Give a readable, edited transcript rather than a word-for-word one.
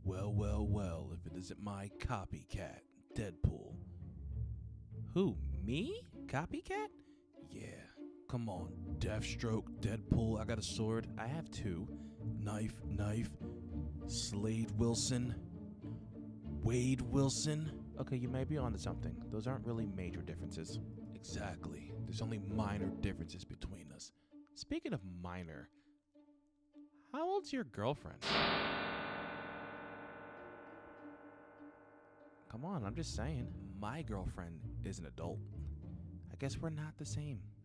Well, well, well, if it isn't my copycat, Deadpool. Who, me? Copycat? Yeah, come on, Deathstroke, Deadpool, I got a sword. I have two. Knife, Slade Wilson, Wade Wilson. Okay, you may be onto something. Those aren't really major differences. Exactly. There's only minor differences between us. Speaking of minor, how old's your girlfriend? Come on, I'm just saying. My girlfriend is an adult. I guess we're not the same.